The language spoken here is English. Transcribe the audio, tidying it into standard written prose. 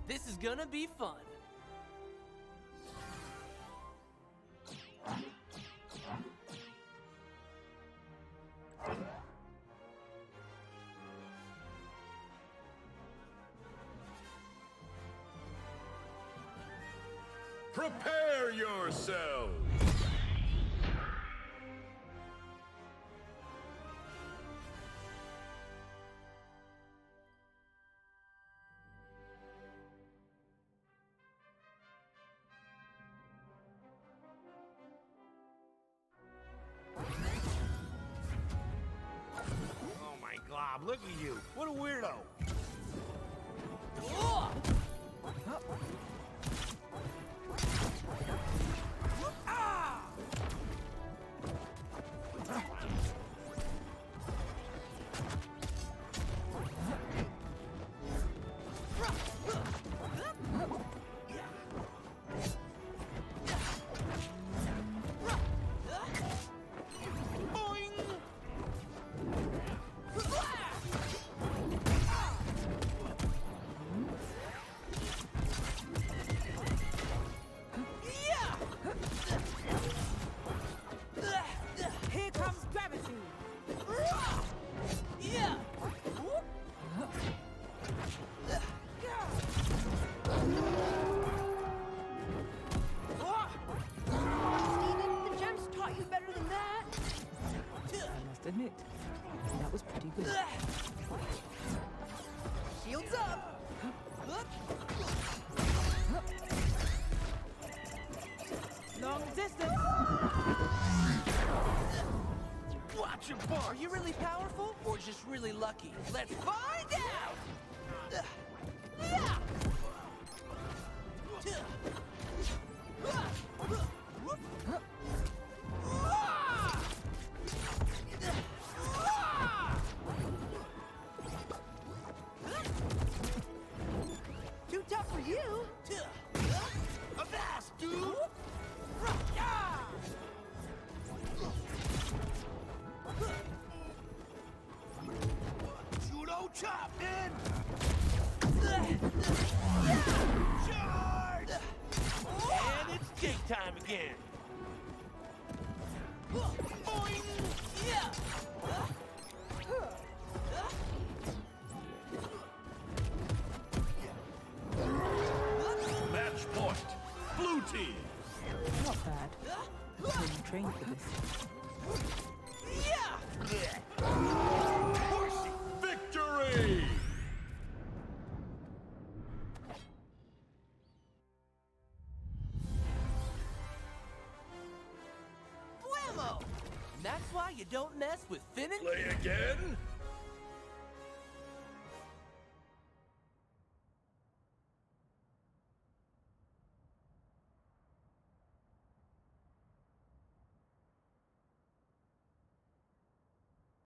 This is gonna be fun. Prepare yourselves! Oh my God, look at you. What a weirdo. Here comes gravity. Steven, the gems taught you better than that. I must admit, that was pretty good. Shields up. Long distance. Watch your bar. Are you really powerful or just really lucky? Let's find out! Too tough for you. Avast, dude! Judo chop, man! Charge! And it's jig time again. Boing! Match point! Blue team! Not bad. I'm trained for this. Victory! Blammo! And that's why you don't mess with Finn and Play again?